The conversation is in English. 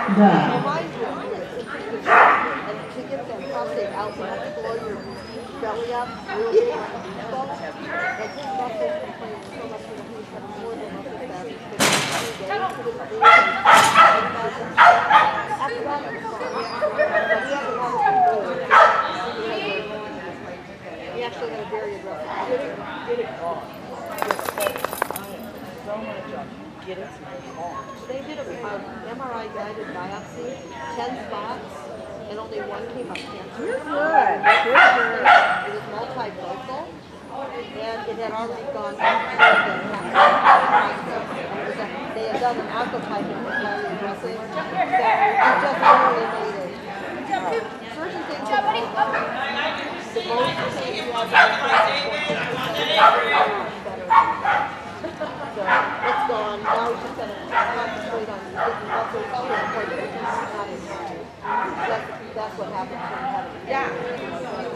Duh. Mind you, and to get that prostate out, you have to blow your belly up real big like a beach ball. And his muscles complained so much that he was having more than muscle spasms for 2 days. He didn't lose any after that, it was gone. But he had to have it removed. He actually had a very aggressive Get it gone. So much of get it gone. They did an MRI guided biopsy, 10 spots, and only one came up cancer. You're good. You're good. It was multifocal, and it had already gone they had done an oncotype and it was highly aggressive. So it just really made it. Certain things are the most things you have to so it's gone. Now we just got to concentrate on getting muscles out of the not in. That's what happens when you have it. Yeah.